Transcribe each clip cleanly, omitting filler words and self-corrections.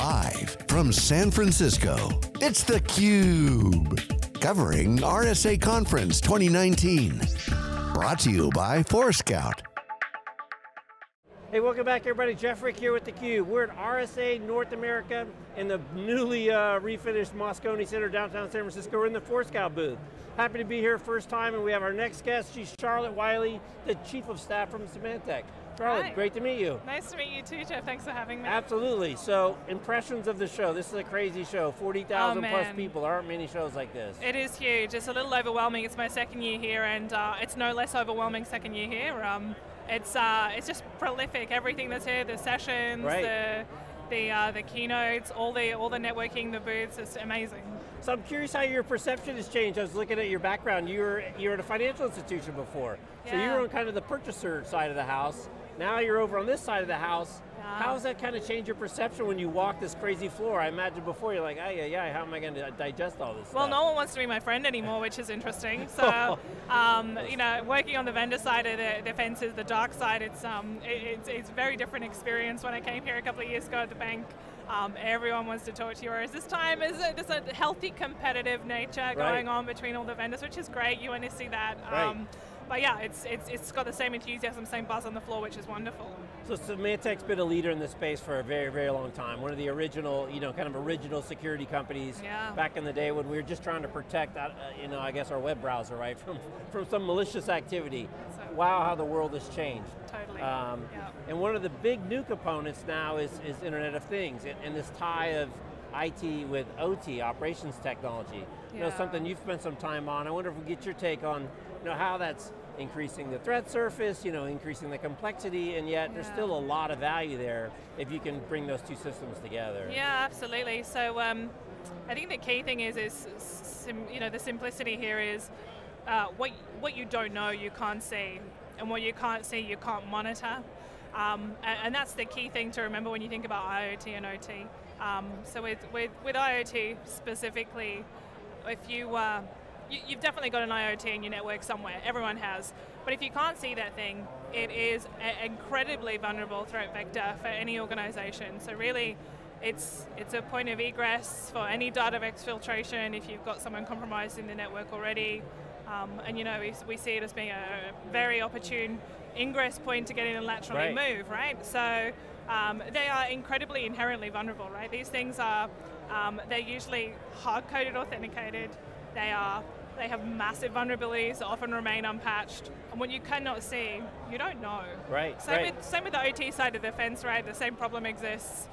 Live from San Francisco, it's theCUBE. Covering RSA Conference 2019. Brought to you by Forescout. Hey, welcome back everybody. Jeff Frick here with theCUBE. We're at RSA North America in the newly refinished Moscone Center, downtown San Francisco. We're in the Forescout booth. Happy to be here first time, and we have our next guest. She's Charlotte Wiley, the Chief of Staff from Symantec. Charlotte, Hi. Great to meet you. Nice to meet you too, Jeff. Thanks for having me. Absolutely. So, impressions of the show. This is a crazy show. 40,000 plus man. people. There aren't many shows like this. It is huge. It's a little overwhelming. It's my second year here, and it's no less overwhelming second year here. It's just prolific. Everything that's here, the sessions, Right. the keynotes, all the networking, the booths. It's amazing. So I'm curious how your perception has changed. I was looking at your background. You were at a financial institution before. So you Yeah. were on kind of the purchaser side of the house. Now you're over on this side of the house. Yeah. How has that kind of changed your perception when you walk this crazy floor? I imagine before you're like, ay, how am I going to digest all this Well, stuff? no one wants to be my friend anymore, which is interesting. So, you know, working on the vendor side of the fence is the dark side. It's a very different experience. When I came here a couple of years ago at the bank, everyone wants to talk to you, whereas this time there's a healthy competitive nature going on between all the vendors, which is great. You want to see that. Right. But yeah, it's got the same enthusiasm, same buzz on the floor, which is wonderful. So Symantec's been a leader in this space for a very, very long time. One of the original, kind of original security companies back in the day when we were just trying to protect, I guess our web browser, right, from some malicious activity. Wow, how the world has changed. Totally. And one of the big new components now is Internet of Things, and this tie of IT with OT, operations technology. Something you've spent some time on. I wonder if we get your take on how that's increasing the threat surface, increasing the complexity, and yet there's still a lot of value there if you can bring those two systems together. Yeah, absolutely. So I think the key thing is the simplicity here is what you don't know, you can't see, and what you can't see, you can't monitor. And that's the key thing to remember when you think about IoT and OT. So with IoT specifically, if you've definitely got an IoT in your network somewhere, everyone has. But if you can't see that thing, it is an incredibly vulnerable threat vector for any organization. So really, it's a point of egress for any data exfiltration if you've got someone compromised in the network already. And we see it as being a very opportune ingress point to get in and laterally move, right? So they are incredibly inherently vulnerable, right? These things are, they're usually hard-coded authenticated. They have massive vulnerabilities that often remain unpatched. And what you cannot see, you don't know. Right, Same with the OT side of the fence, right? The same problem exists.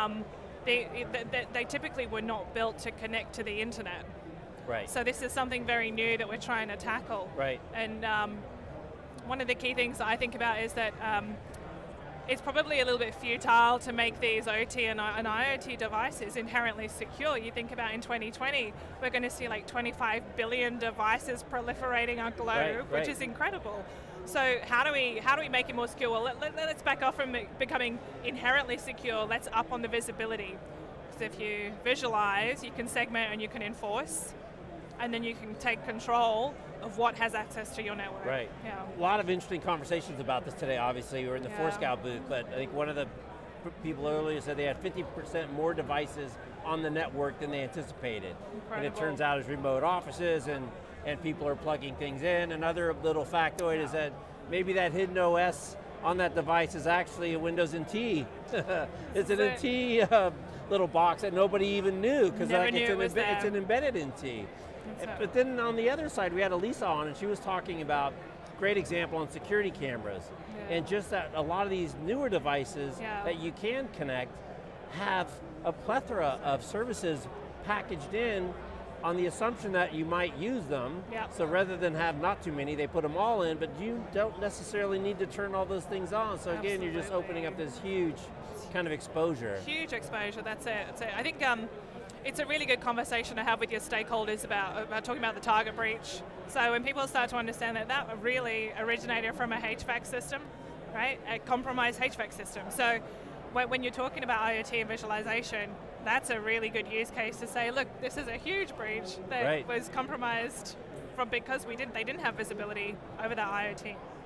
They typically were not built to connect to the internet. Right. So this is something very new that we're trying to tackle. Right. And one of the key things that I think about is that it's probably a little bit futile to make these OT and IoT devices inherently secure. You think about in 2020, we're going to see like 25 billion devices proliferating our globe, which is incredible. So how do we make it more secure? Well, let's back off from it becoming inherently secure. Let's up on the visibility. Because if you visualize, you can segment and you can enforce, and then you can take control of what has access to your network. Right. Yeah. A lot of interesting conversations about this today, obviously. We're in the Forescout booth, but I think one of the people earlier said they had 50% more devices on the network than they anticipated. Incredible. And it turns out it's remote offices and people are plugging things in. Another little factoid is that maybe that hidden OS on that device is actually a Windows NT. It's an NT little box that nobody even knew because it's an embedded NT. But then on the other side, we had Elisa on, and she was talking about great example on security cameras, and just that a lot of these newer devices that you can connect have a plethora of services packaged in on the assumption that you might use them. So rather than have not too many, they put them all in, but you don't necessarily need to turn all those things on. So again, you're just opening up this huge kind of exposure. Huge exposure, that's it. I think it's a really good conversation to have with your stakeholders about talking about the target breach. So when people start to understand that really originated from a HVAC system, right? A compromised HVAC system. So when you're talking about IoT and visualization, that's a really good use case to say, look, this is a huge breach that was compromised because they didn't have visibility over that IoT.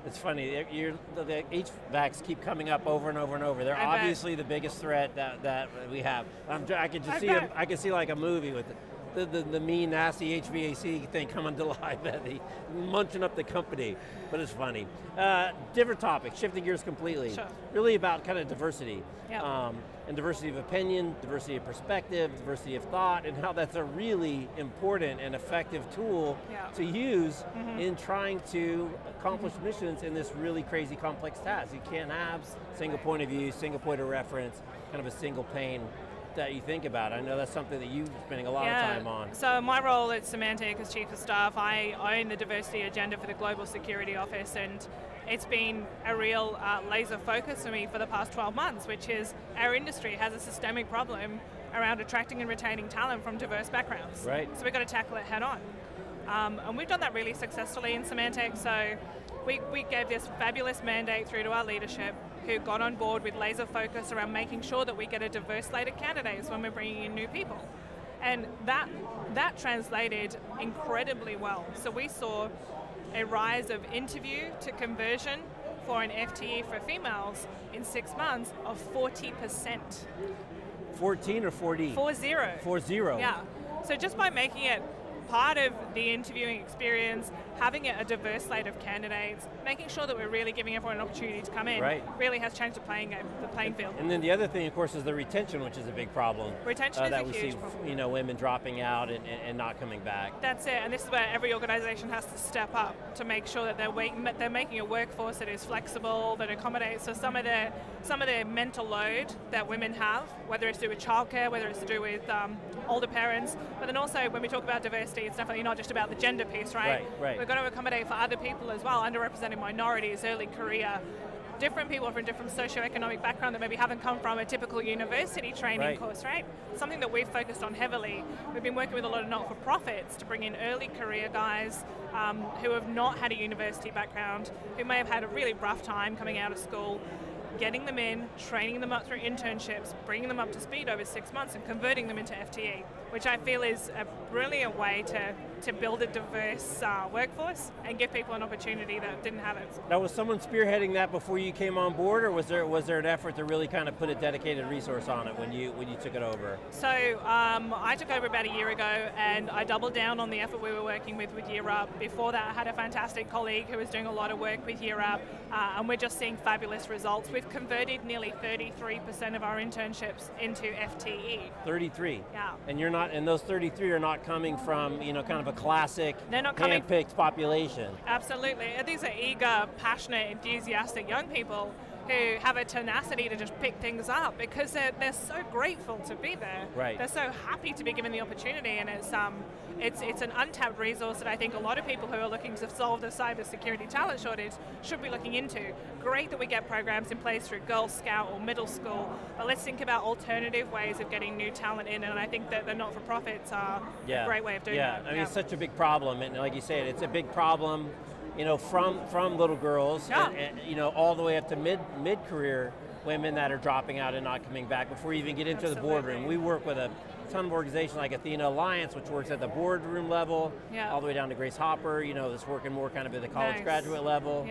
It's funny. The HVACs keep coming up over and over and over. They're I bet. obviously the biggest threat that we have. I can just see them. I can see like a movie with the mean, nasty HVAC thing coming to life, munching up the company. But it's funny. Different topic, shifting gears completely. Sure. Really about kind of diversity. Yeah. And diversity of opinion, diversity of perspective, diversity of thought, and how that's a really important and effective tool to use in trying to accomplish missions in this really crazy complex task. You can't have single point of view, single point of reference, kind of a single pane that you think about. I know that's something that you're spending a lot of time on. So my role at Symantec as Chief of Staff, I own the diversity agenda for the Global Security Office, and it's been a real laser focus for me for the past 12 months, which is our industry has a systemic problem around attracting and retaining talent from diverse backgrounds. Right. So we've got to tackle it head on. And we've done that really successfully in Symantec, so we gave this fabulous mandate through to our leadership, who got on board with laser focus around making sure that we get a diverse slate of candidates when we're bringing in new people. And that translated incredibly well. So we saw a rise of interview to conversion for an FTE for females in 6 months of 40%. 14 or 40? 40. 40. Yeah. So just by making it part of the interviewing experience, having a diverse slate of candidates, making sure that we're really giving everyone an opportunity to come in, really has changed the playing field. And then the other thing, of course, is the retention, which is a big problem. Retention is that a we huge see, problem. Women dropping out and not coming back. That's it, and this is where every organization has to step up to make sure that they're making a workforce that is flexible, that accommodates. So some of the mental load that women have, whether it's to do with childcare, whether it's to do with older parents, but then also when we talk about diversity, it's definitely not just about the gender piece, right? Right. We're going to accommodate for other people as well, underrepresented minorities, early career, different people from different socioeconomic background that maybe haven't come from a typical university training course, right? Something that we've focused on heavily. We've been working with a lot of not-for-profits to bring in early career guys who have not had a university background, who may have had a really rough time coming out of school, getting them in, training them up through internships, bringing them up to speed over 6 months and converting them into FTE, which I feel is a brilliant way to build a diverse workforce and give people an opportunity that didn't have it. Now, was someone spearheading that before you came on board, or was there an effort to really kind of put a dedicated resource on it when you took it over? So I took over about a year ago, and I doubled down on the effort we were working with Year Up. Before that, I had a fantastic colleague who was doing a lot of work with Year Up, and we're just seeing fabulous results. We've converted nearly 33% of our internships into FTE. 33. Yeah. And those 33 are not coming from kind of a classic hand-picked population. Absolutely. These are eager, passionate, enthusiastic young people who have a tenacity to just pick things up because they're so grateful to be there. Right. They're so happy to be given the opportunity, and it's an untapped resource that I think a lot of people who are looking to solve the cybersecurity talent shortage should be looking into. Great that we get programs in place through Girl Scout or middle school, but let's think about alternative ways of getting new talent in, and I think that the not-for-profits are a great way of doing that. I mean, it's such a big problem, and like you said, it's a big problem from little girls, and all the way up to mid-career women that are dropping out and not coming back before you even get into the boardroom. We work with a ton of organizations like Athena Alliance, which works at the boardroom level, all the way down to Grace Hopper, that's working more kind of at the college graduate level.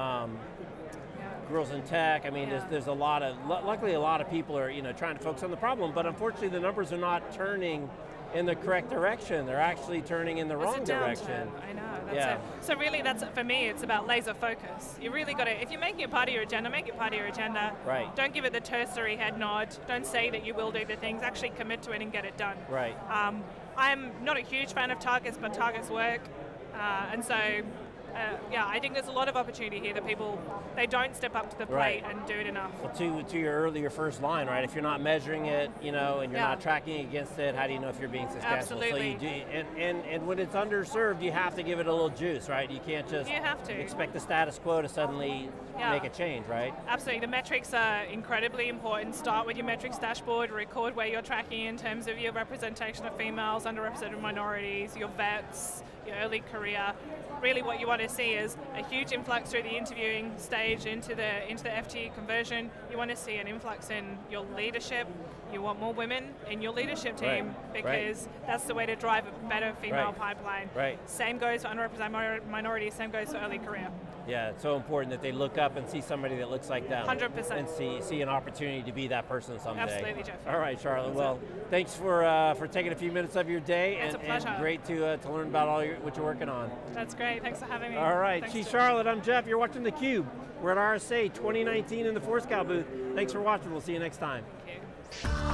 Girls in Tech, I mean, there's a lot of, luckily a lot of people are trying to focus on the problem, but unfortunately the numbers are not turning in the correct direction. They're actually turning in the wrong direction. I know, that's it. So really, for me, it's about laser focus. You really got to, if you're making it part of your agenda, make it part of your agenda. Right. Don't give it the tertiary head nod. Don't say that you will do the things. Actually commit to it and get it done. Right. I'm not a huge fan of targets, but targets work. And so, I think there's a lot of opportunity here that people, they don't step up to the plate and do it enough. Well, to your first line, right? If you're not measuring it, and you're not tracking against it, how do you know if you're being successful? Absolutely. So you do, and when it's underserved, you have to give it a little juice, right? You can't just expect the status quo to suddenly make a change, right? Absolutely. The metrics are incredibly important. Start with your metrics dashboard, record where you're tracking in terms of your representation of females, underrepresented minorities, your vets, your early career. Really what you want to see is a huge influx through the interviewing stage into the FTE conversion. You want to see an influx in your leadership. You want more women in your leadership team because that's the way to drive a better female pipeline. Right. Same goes for underrepresented minorities, same goes for early career. Yeah, it's so important that they look up and see somebody that looks like them. 100%. And see an opportunity to be that person someday. Absolutely, Jeff. All right, Charlotte. Well, thanks for taking a few minutes of your day. It's a pleasure. And great to learn about what you're working on. That's great. Thanks for having me. All right, Thanks, she's Jeff. Charlotte. I'm Jeff. You're watching theCUBE. We're at RSA 2019 in the ForceCal booth. Thanks for watching. We'll see you next time. Thank you.